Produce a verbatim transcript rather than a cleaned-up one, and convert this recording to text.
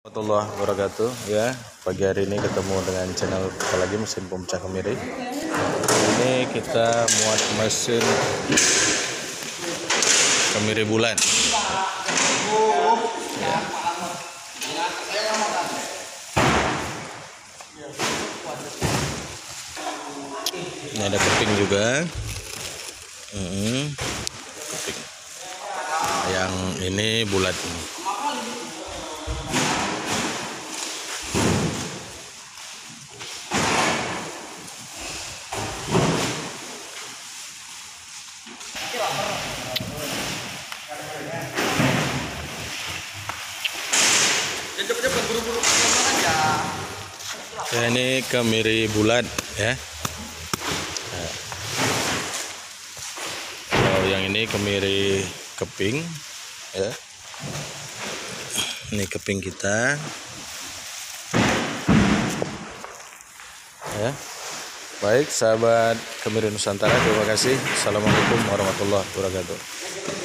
Warahmatullahi wabarakatuh. Ya, pagi hari ini ketemu dengan channel kita lagi, mesin pemecah kemiri. Ini kita muat mesin kemiri bulan. Ya. Ini ada keping juga. Hmm, keping. Yang ini bulat ini. Ya, ini kemiri bulat ya. Nah, kalau yang ini kemiri keping ya. Ini keping kita ya. Baik sahabat Kemiri Nusantara, terima kasih. Assalamualaikum warahmatullahi wabarakatuh.